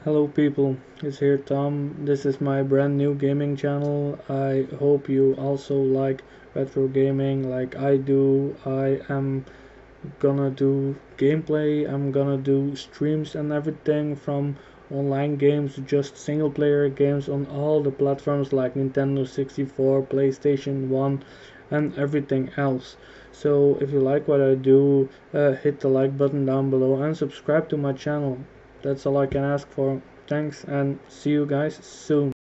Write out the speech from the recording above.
Hello people, it's here Tom. This is my brand new gaming channel. I hope you also like retro gaming like I do. I am gonna do gameplay, I'm gonna do streams and everything from online games to just single player games on all the platforms like Nintendo 64, PlayStation 1 and everything else. So if you like what I do, hit the like button down below and subscribe to my channel. That's all I can ask for. Thanks and see you guys soon.